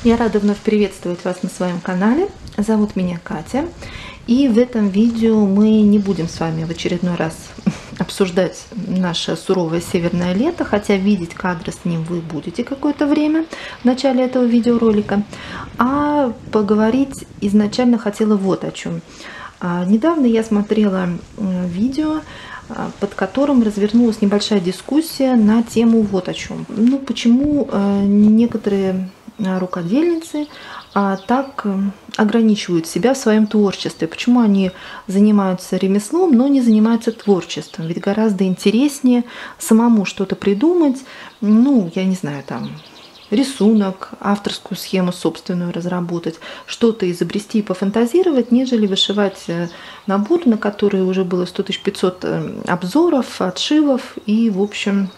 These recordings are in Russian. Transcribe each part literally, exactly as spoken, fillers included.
Я рада вновь приветствовать вас на своем канале. Зовут меня Катя. И в этом видео мы не будем с вами в очередной раз обсуждать наше суровое северное лето, хотя видеть кадры с ним вы будете какое-то время в начале этого видеоролика. А поговорить изначально хотела вот о чем. Недавно я смотрела видео, под которым развернулась небольшая дискуссия на тему вот о чем. Ну, почему некоторые рукодельницы а, так ограничивают себя в своем творчестве? Почему они занимаются ремеслом, но не занимаются творчеством? Ведь гораздо интереснее самому что-то придумать, ну, я не знаю, там, рисунок, авторскую схему собственную разработать, что-то изобрести и пофантазировать, нежели вышивать набор, на который уже было сто тысяч пятьсот обзоров, отшивов, и, в общем,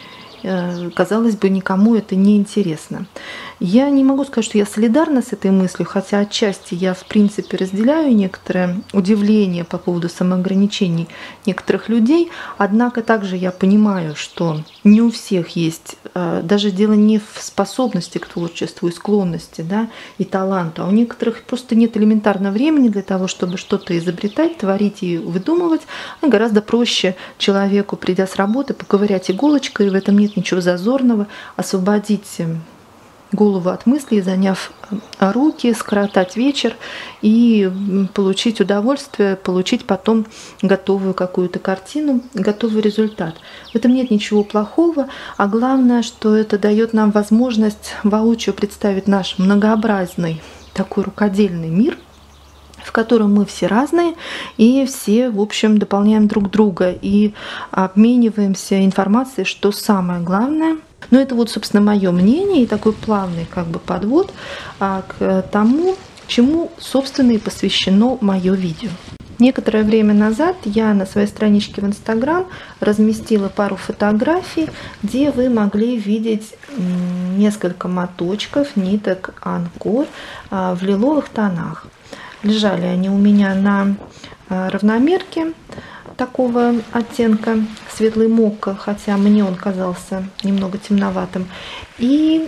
казалось бы, никому это не интересно. Я не могу сказать, что я солидарна с этой мыслью, хотя отчасти я, в принципе, разделяю некоторое удивление по поводу самоограничений некоторых людей, однако также я понимаю, что не у всех есть, даже дело не в способности к творчеству и склонности, да, и таланту, а у некоторых просто нет элементарного времени для того, чтобы что-то изобретать, творить и выдумывать. А гораздо проще человеку, придя с работы, поковырять иголочкой, и в этом нет ничего зазорного, освободить голову от мыслей, заняв руки, скоротать вечер и получить удовольствие, получить потом готовую какую-то картину, готовый результат. В этом нет ничего плохого, а главное, что это дает нам возможность воочию представить наш многообразный такой рукодельный мир, в котором мы все разные и все, в общем, дополняем друг друга и обмениваемся информацией, что самое главное. Но это вот, собственно, мое мнение и такой плавный как бы подвод а, к тому, чему, собственно, и посвящено мое видео. Некоторое время назад я на своей страничке в Инстаграм разместила пару фотографий, где вы могли видеть несколько моточков ниток Анкор а, в лиловых тонах. Лежали они у меня на равномерке такого оттенка, светлый мокко, хотя мне он казался немного темноватым. И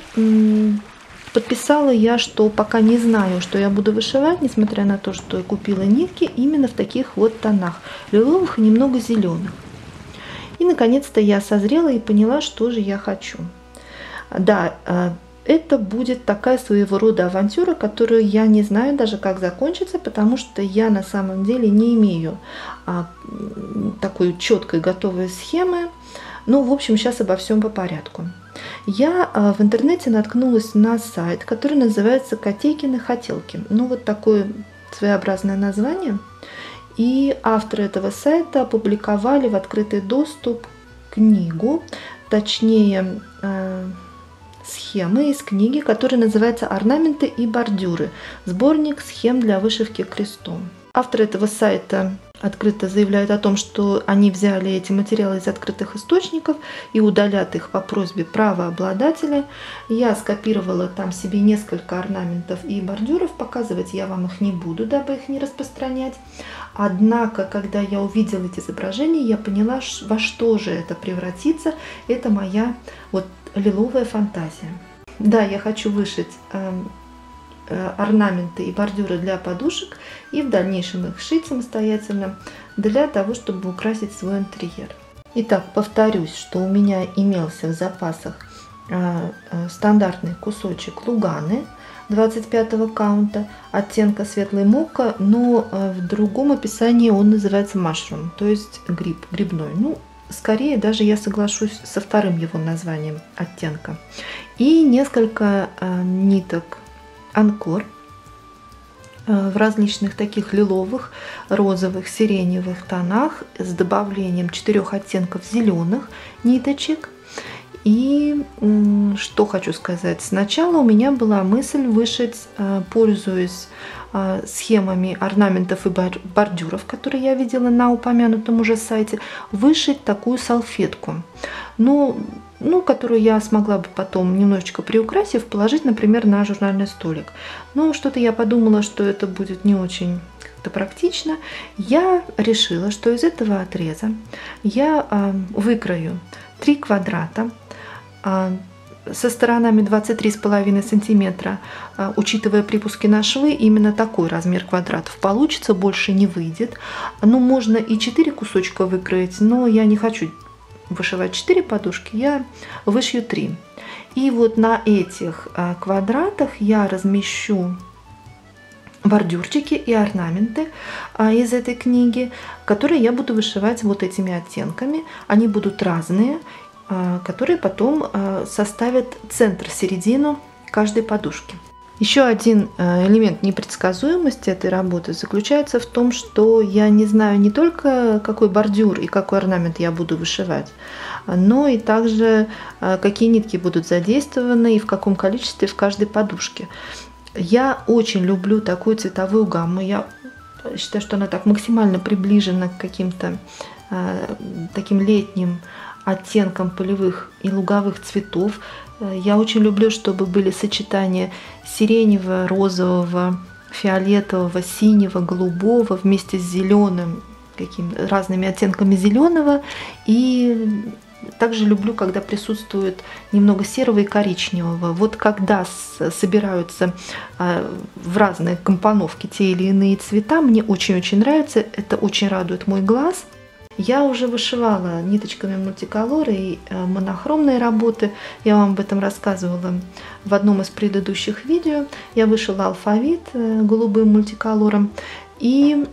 подписала я, что пока не знаю, что я буду вышивать, несмотря на то, что я купила нитки именно в таких вот тонах, лиловых и немного зеленых. И наконец-то я созрела и поняла, что же я хочу. Да, это будет такая своего рода авантюра, которую я не знаю даже, как закончится, потому что я на самом деле не имею а, такой четкой готовой схемы. Ну, в общем, сейчас обо всем по порядку. Я а, в интернете наткнулась на сайт, который называется «Котейкины хотелки». Ну, вот такое своеобразное название. И авторы этого сайта опубликовали в открытый доступ книгу, точнее, схемы из книги, которая называется «Орнаменты и бордюры. Сборник схем для вышивки крестом». Авторы этого сайта открыто заявляют о том, что они взяли эти материалы из открытых источников и удалят их по просьбе правообладателя. Я скопировала там себе несколько орнаментов и бордюров, показывать я вам их не буду, дабы их не распространять. Однако, когда я увидела эти изображения, я поняла, во что же это превратится. Это моя вот лиловая фантазия. Да, я хочу вышить э, э, орнаменты и бордюры для подушек и в дальнейшем их шить самостоятельно для того, чтобы украсить свой интерьер. Итак, повторюсь, что у меня имелся в запасах э, э, стандартный кусочек луганы двадцать пятого каунта, оттенка светлый мокко, но э, в другом описании он называется mushroom, то есть гриб, грибной. Ну, скорее даже я соглашусь со вторым его названием оттенка. И несколько э, ниток Анкор э, в различных таких лиловых, розовых, сиреневых тонах с добавлением четырех оттенков зеленых ниточек. И э, что хочу сказать. Сначала у меня была мысль вышить, э, пользуясь схемами орнаментов и бордюров, которые я видела на упомянутом уже сайте, вышить такую салфетку, ну, ну, которую я смогла бы потом, немножечко приукрасив, положить, например, на журнальный столик. Но что-то я подумала, что это будет не очень как-то практично. Я решила, что из этого отреза я выкрою три квадрата со сторонами двадцать три с половиной сантиметра, учитывая припуски на швы, именно такой размер квадратов получится, больше не выйдет. Ну, можно и четыре кусочка выкроить, но я не хочу вышивать четыре подушки, я вышью три. И вот на этих квадратах я размещу бордюрчики и орнаменты из этой книги, которые я буду вышивать вот этими оттенками. Они будут разные, которые потом составят центр, середину каждой подушки. Еще один элемент непредсказуемости этой работы заключается в том, что я не знаю не только, какой бордюр и какой орнамент я буду вышивать, но и также, какие нитки будут задействованы и в каком количестве в каждой подушке. Я очень люблю такую цветовую гамму. Я считаю, что она так максимально приближена к каким-то э, таким летним оттенкам полевых и луговых цветов. Я очень люблю, чтобы были сочетания сиреневого, розового, фиолетового, синего, голубого вместе с зеленым, какими разными оттенками зеленого. И также люблю, когда присутствует немного серого и коричневого. Вот когда собираются в разные компоновки те или иные цвета, мне очень-очень нравится, это очень радует мой глаз. Я уже вышивала ниточками мультиколор и монохромные работы, я вам об этом рассказывала в одном из предыдущих видео. Я вышила алфавит голубым мультиколором и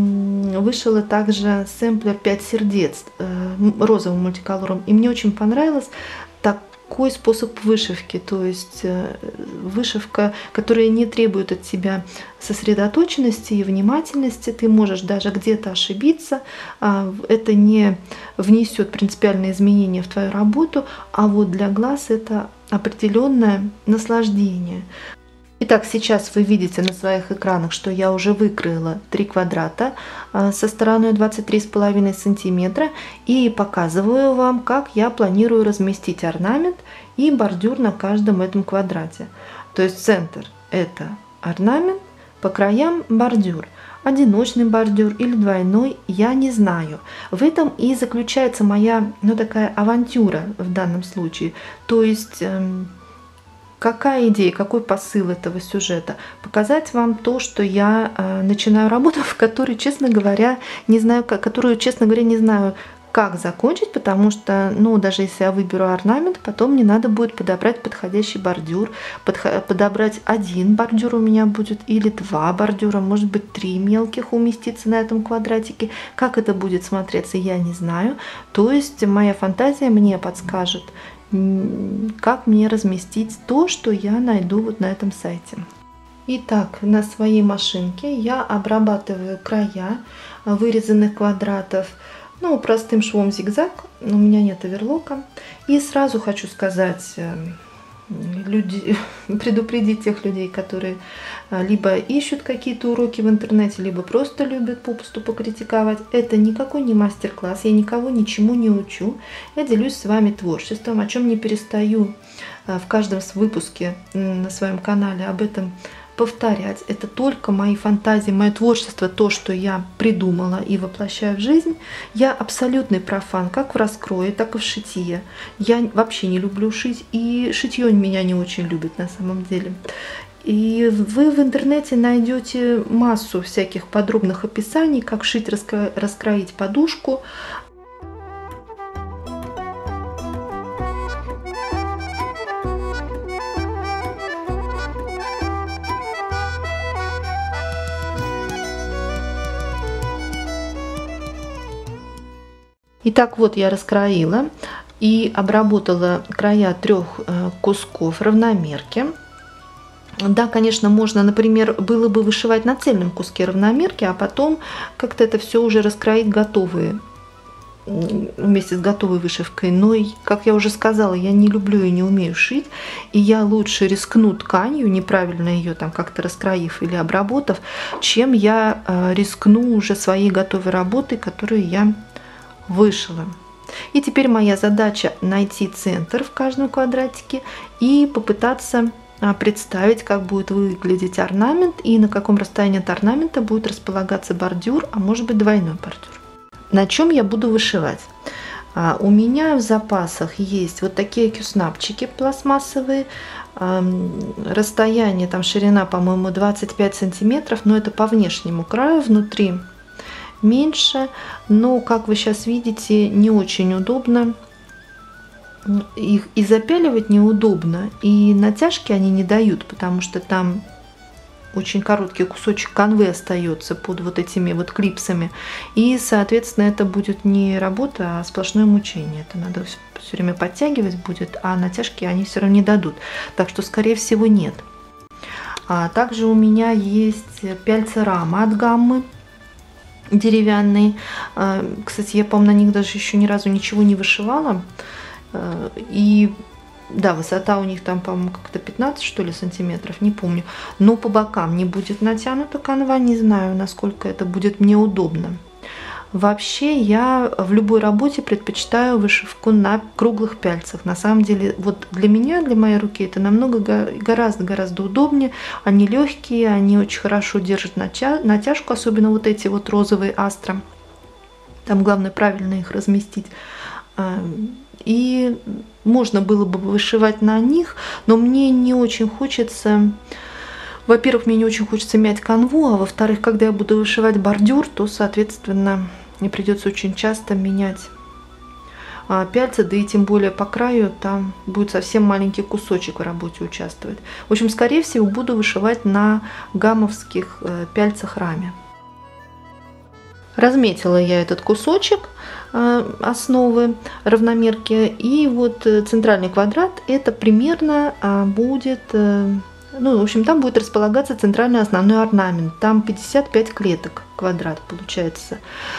вышила также сэмплер пять сердец розовым мультиколором. И мне очень понравилось такой способ вышивки, то есть вышивка, которая не требует от тебя сосредоточенности и внимательности. Ты можешь даже где-то ошибиться, это не внесет принципиальные изменения в твою работу, а вот для глаз это определенное наслаждение. Итак, сейчас вы видите на своих экранах, что я уже выкроила три квадрата со стороной двадцать три с половиной сантиметра и показываю вам, как я планирую разместить орнамент и бордюр на каждом этом квадрате. То есть центр это орнамент, по краям бордюр. Одиночный бордюр или двойной, я не знаю. В этом и заключается моя, ну, такая авантюра в данном случае. То есть какая идея, какой посыл этого сюжета? Показать вам то, что я э, начинаю работу, в которой, честно говоря, не знаю, как, которую, честно говоря, не знаю, как закончить, потому что, ну, даже если я выберу орнамент, потом мне надо будет подобрать подходящий бордюр, подх- подобрать один бордюр у меня будет или два бордюра, может быть, три мелких уместиться на этом квадратике. Как это будет смотреться, я не знаю. То есть моя фантазия мне подскажет, как мне разместить то, что я найду вот на этом сайте. Итак, на своей машинке я обрабатываю края вырезанных квадратов, ну, простым швом зигзаг, у меня нет оверлока. И сразу хочу сказать, люди, предупредить тех людей, которые либо ищут какие-то уроки в интернете, либо просто любят попусту покритиковать. Это никакой не мастер-класс, я никого ничему не учу. Я делюсь с вами творчеством, о чем не перестаю в каждом выпуске на своем канале об этом повторять. Это только мои фантазии, мое творчество, то, что я придумала и воплощаю в жизнь. Я абсолютный профан, как в раскрое, так и в шитье. Я вообще не люблю шить, и шитье меня не очень любит на самом деле. И вы в интернете найдете массу всяких подробных описаний, как шить, раскро... раскроить подушку. Итак, вот я раскроила и обработала края трех кусков равномерки. Да, конечно, можно, например, было бы вышивать на цельном куске равномерки, а потом как-то это все уже раскроить готовые, вместе с готовой вышивкой. Но, как я уже сказала, я не люблю и не умею шить, и я лучше рискну тканью, неправильно ее там как-то раскроив или обработав, чем я рискну уже своей готовой работой, которую я вышила. И теперь моя задача найти центр в каждом квадратике и попытаться представить, как будет выглядеть орнамент и на каком расстоянии от орнамента будет располагаться бордюр, а может быть двойной бордюр. На чем я буду вышивать? А у меня в запасах есть вот такие кюснапчики пластмассовые. Расстояние, там ширина, по-моему, двадцать пять сантиметров, но это по внешнему краю, внутри меньше. Но, как вы сейчас видите, не очень удобно. Их и запяливать неудобно, и натяжки они не дают, потому что там очень короткий кусочек канвы остается под вот этими вот клипсами. И, соответственно, это будет не работа, а сплошное мучение. Это надо все время подтягивать будет, а натяжки они все равно не дадут. Так что, скорее всего, нет. А также у меня есть пяльцы рама от Гаммы деревянные. Кстати, я, по-моему, на них даже еще ни разу ничего не вышивала. И да, высота у них там, по-моему, как-то пятнадцать, что ли, сантиметров, не помню. Но по бокам не будет натянута канва, не знаю, насколько это будет мне удобно. Вообще, я в любой работе предпочитаю вышивку на круглых пяльцах. На самом деле, вот для меня, для моей руки, это намного, гораздо-гораздо удобнее. Они легкие, они очень хорошо держат натяжку, особенно вот эти вот розовые астра. Там главное правильно их разместить. И можно было бы вышивать на них, но мне не очень хочется, во-первых, мне не очень хочется мять канву, а во-вторых, когда я буду вышивать бордюр, то, соответственно, мне придется очень часто менять пяльцы, да и тем более по краю там будет совсем маленький кусочек в работе участвовать. В общем, скорее всего, буду вышивать на гаммовских пяльцах раме. Разметила я этот кусочек основы равномерки, и вот центральный квадрат это примерно будет, ну, в общем, там будет располагаться центральный основной орнамент. Там пятьдесят пять клеток квадрат получается.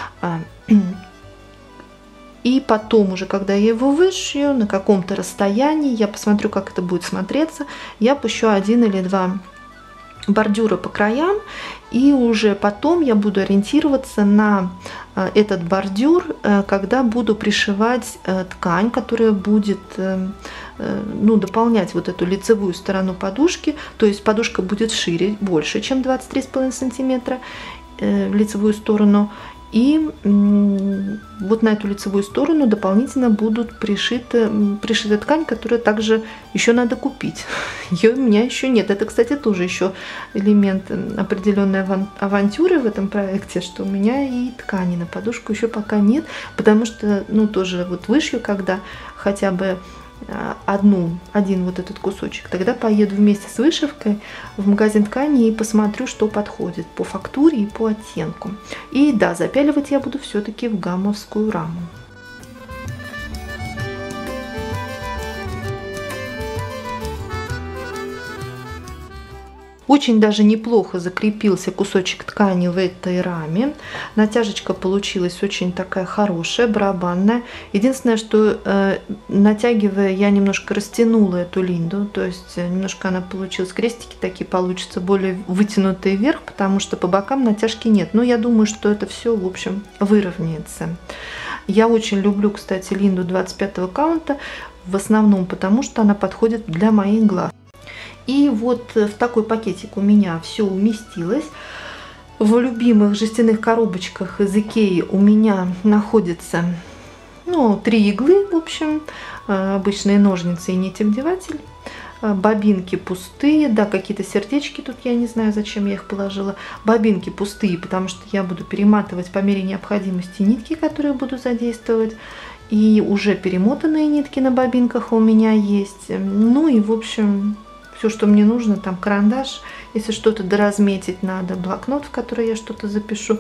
И потом уже, когда я его вышью на каком-то расстоянии, я посмотрю, как это будет смотреться, я пущу один или два бордюра по краям, и уже потом я буду ориентироваться на этот бордюр, когда буду пришивать ткань, которая будет, ну, дополнять вот эту лицевую сторону подушки. То есть подушка будет шире, больше, чем двадцать три с половиной сантиметра в лицевую сторону. И вот на эту лицевую сторону дополнительно будут пришиты, пришита ткань, которую также еще надо купить. Ее у меня еще нет. Это, кстати, тоже еще элемент определенной авантюры в этом проекте, что у меня и ткани на подушку еще пока нет, потому что, ну, тоже вот вышью, когда хотя бы одну, один вот этот кусочек, тогда поеду вместе с вышивкой в магазин ткани и посмотрю, что подходит по фактуре и по оттенку. И да, запяливать я буду все-таки в гаммовскую раму. Очень даже неплохо закрепился кусочек ткани в этой раме. Натяжечка получилась очень такая хорошая, барабанная. Единственное, что э, натягивая, я немножко растянула эту линду. То есть немножко она получилась, крестики такие получатся более вытянутые вверх, потому что по бокам натяжки нет. Но я думаю, что это все, в общем, выровняется. Я очень люблю, кстати, линду двадцать пятого каунта, в основном потому, что она подходит для моих глаз. И вот в такой пакетик у меня все уместилось. В любимых жестяных коробочках из Икеи у меня находится, ну, три иглы, в общем, обычные ножницы и нитевдеватель. Бобинки пустые, да, какие-то сердечки тут, я не знаю, зачем я их положила. Бобинки пустые, потому что я буду перематывать по мере необходимости нитки, которые буду задействовать. И уже перемотанные нитки на бобинках у меня есть. Ну и, в общем, все, что мне нужно, там карандаш, если что-то доразметить надо, блокнот, в который я что-то запишу.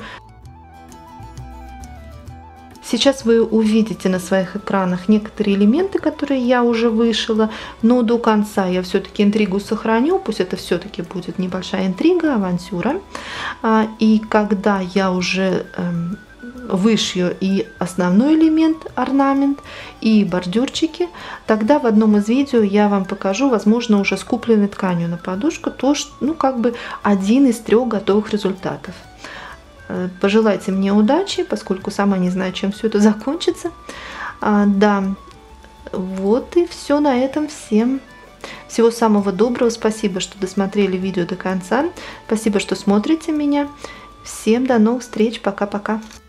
Сейчас вы увидите на своих экранах некоторые элементы, которые я уже вышила, но до конца я все-таки интригу сохраню, пусть это все-таки будет небольшая интрига, авантюра. И когда я уже вышью и основной элемент, орнамент, и бордюрчики, тогда в одном из видео я вам покажу, возможно, уже с купленной тканью на подушку, то, ну, как бы один из трех готовых результатов. Пожелайте мне удачи, поскольку сама не знаю, чем все это закончится. А, да, вот и все на этом. Всем всего самого доброго. Спасибо, что досмотрели видео до конца. Спасибо, что смотрите меня. Всем до новых встреч. Пока-пока.